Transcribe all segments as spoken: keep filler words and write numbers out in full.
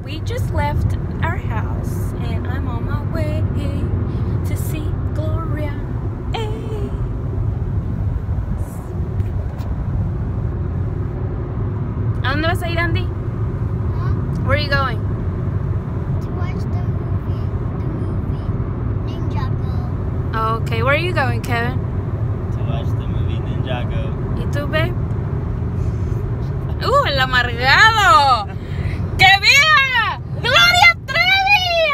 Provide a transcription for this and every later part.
we just left our house and I'm on my way to see Gloria. Hey. ¿A dónde vas a ir, Dandee? Huh? Where are you going? To watch the movie, the movie Ninjago. Okay, where are you going, Kevin? To watch the movie Ninjago. ¿Y tú, babe? ¡Uh, el amargado! ¡Que viva! ¡Gloria Trevi!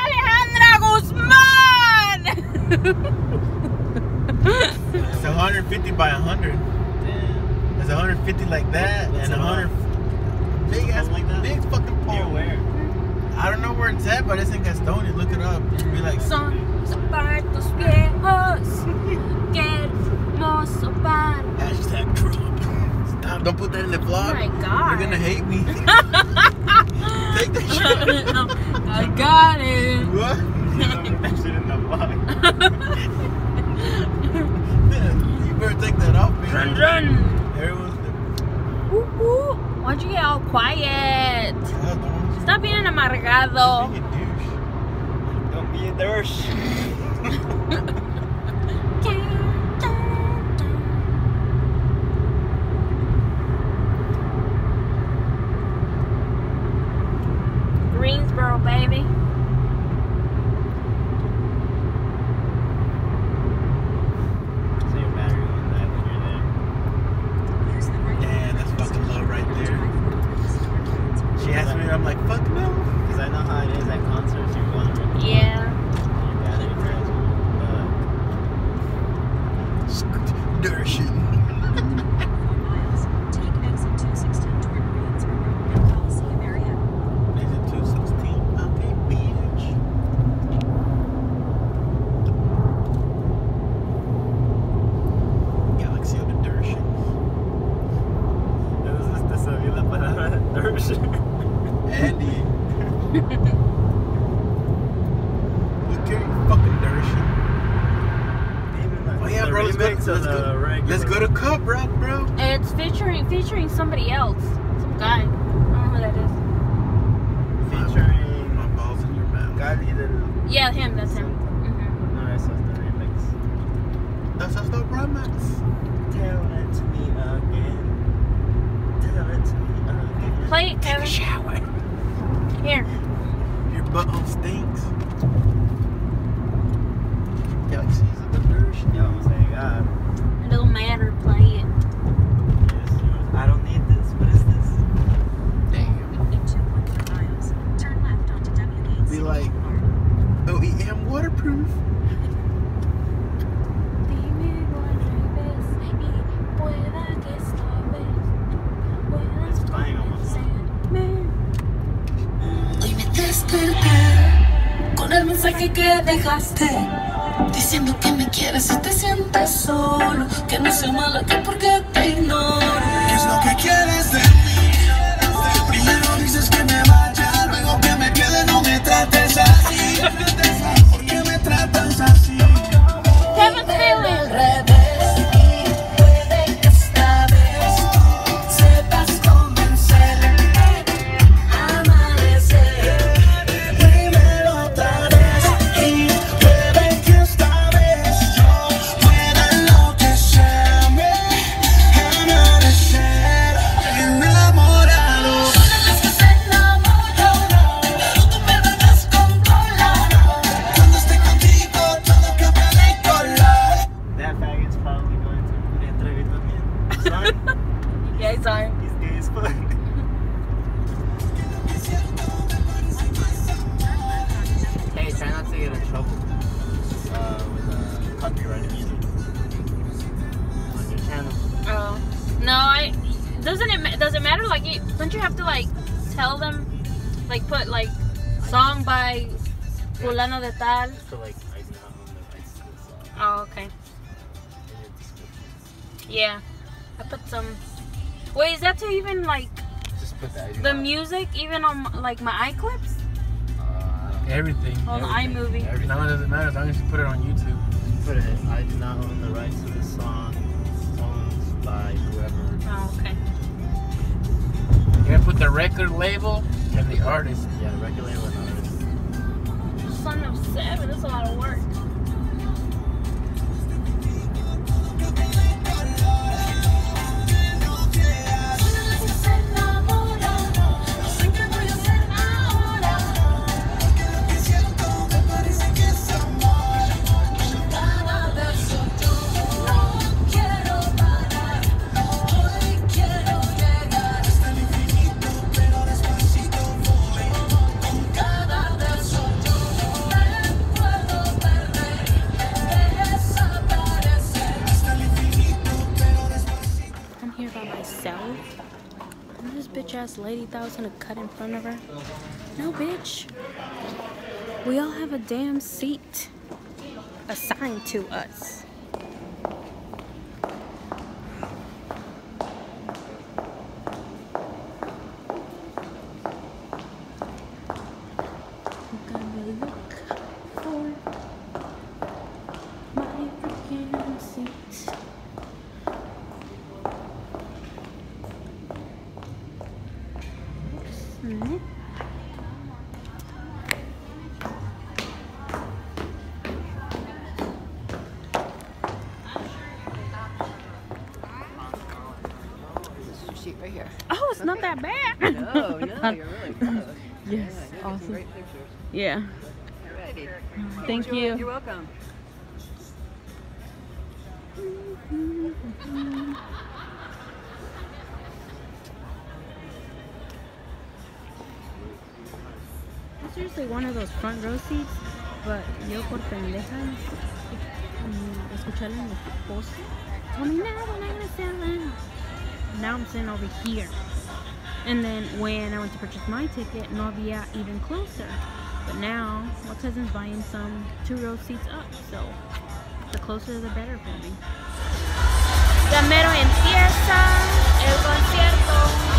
¡Alejandra Guzman! It's one hundred fifty by one hundred. Damn. It's one hundred fifty like that, What's and it one hundred big ass, like that? big fucking pole. Near where? I don't know where it's at, but it's in Gastonia. Look it up. It'll be like. Son zapatos viejos, qué hermoso par. Hashtag Trump. Stop! Don't put that in the vlog. Oh my God. You're gonna hate me. Take that shit. No, I got it. What? You don't put that shit in the vlog. You better take that off, man. Run, run. Everyone's. Woo, woo. Why'd you get all quiet? God, don't Stop being an amargado. Being a douche. Don't be a douche. Greensboro, baby. So your battery won't die when you're there. Yeah, that's fucking love right there. She asked me, and I'm like, fuck no. Because I know how it is at concerts. You're going to Yeah. your battery dies when Dirt shit. Take exit two sixteen toward Greensboro and Coliseum area. Is it two sixteen? Okay, bitch. Galaxy of the dirt shit. Me gusta saber la palabra dirt. Andy. Okay, fucking dirt shit. Oh yeah, bro, let's go, let's, go, let's go to Cup Rock, bro. It's featuring featuring somebody else. Some guy. I don't know who that is. Featuring My balls in your mouth. Candi del... Yeah, him. That's him. Mm-hmm. No, eso es the remix. That's just the remix. Tell it to me again. Tell it to me again. Play it, Take a Kevin. shower. Here. Your butthole stinks. Galaxies of the dirt shit. Ya vamos a llegar. It don't matter. Play it. Yes, I don't need this. What is this? Damn. In two point five miles, turn left onto W eight. Be like, O E M waterproof. Dímelo al revés y pueda que esta vez puedas It's playing almost. convencerme. Hoy me desperté con el mensaje que dejaste, diciendo que me quieres y te sientes solo, que no soy mala, que porque te ignoro. ¿Qué es lo que quieres de mí? Primero dices que me vaya, luego que me quede, no me trates así. ¿Por qué me tratas así? Kevin's feeling. Al revés, y puede que esta vez sepas convencerme, amanecer. Dímelo otra vez y puede que esta vez yo pueda enloquecerme, amanecer enamorado. Son de las que se enamoran, pero tú me vas descontrolado. Cuando esté contigo todo cambia de color. That faggot's probably going to be in Trevi también. Sorry. Yeah, it's on. He's gay as fuck. Hey, try not to get in trouble uh, with uh, copyrighted music on your channel. Oh no, I doesn't it ma- does it matter? Like, you, don't you have to like tell them, like put like song by fulano de tal? So like, I do not own the rights to this song Oh, okay. in your description. Yeah, I put some. Wait, is that to even like Just put that. the music even on like my iClips? Everything. On everything. iMovie. Every, no, it doesn't matter as long as you put it on YouTube. Put it, I do not own the rights to this song, owned by whoever. Oh, okay. You gotta put the record label And the artist, yeah, regular label and artist. Son of seven, that's a lot of work. Ass lady thought I was gonna cut in front of her. No, bitch. We all have a damn seat assigned to us. I'm gonna look for my freaking seat. Mm-hmm. This is your seat right here. Oh, it's not that bad. No, no, you're really good. Yes, Yeah, you're awesome. great pictures. Yeah. Alrighty. Thank You're- you. You're welcome. It's usually one of those front row seats, but yo por pendeja mm, escuchar en el post told me, no, we're not gonna sit down. Now I'm sitting over here. And then when I went to purchase my ticket, no había even closer. But now my cousin's buying some two row seats up, so the closer the better for me. Ya mero empieza el concierto.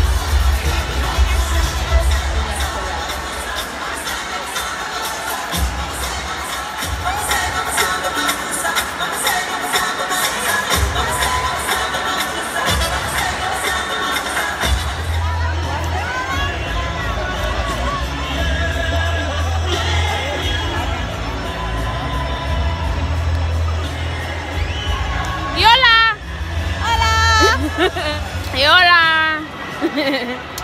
Y hola. Hola. Y hola.